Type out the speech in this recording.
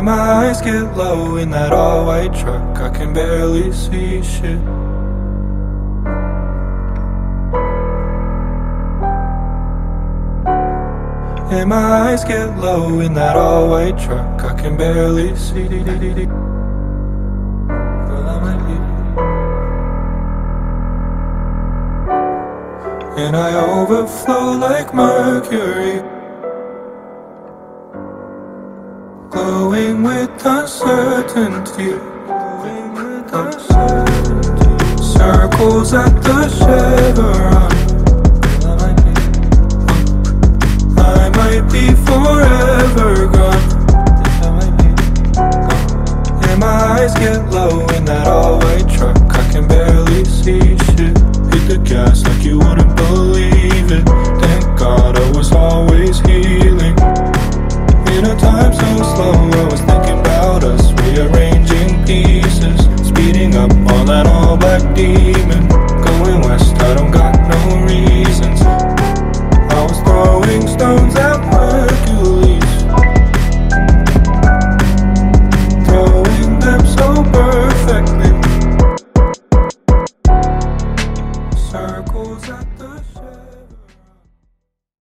And my eyes get low in that all-white truck, I can barely see shit. And my eyes get low in that all-white truck, I can barely see. Girl, I might be. And I overflow like mercury, glowing with uncertainty. Circles at the chevron, I might be forever gone. And my eyes get low in that all-white truck, I can barely see shit. Hit the gas like you wouldn't believe.